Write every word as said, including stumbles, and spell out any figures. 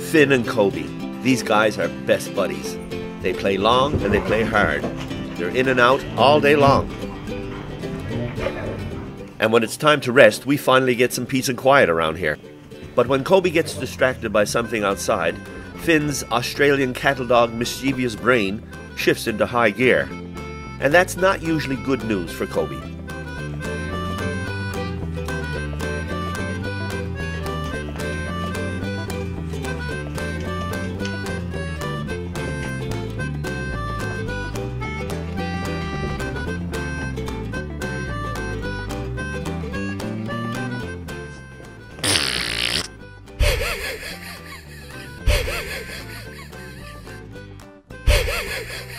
Finn and Koby. These guys are best buddies. They play long and they play hard. They're in and out all day long. And when it's time to rest, we finally get some peace and quiet around here. But when Koby gets distracted by something outside, Finn's Australian cattle dog mischievous brain shifts into high gear. And that's not usually good news for Koby. Ha ha ha!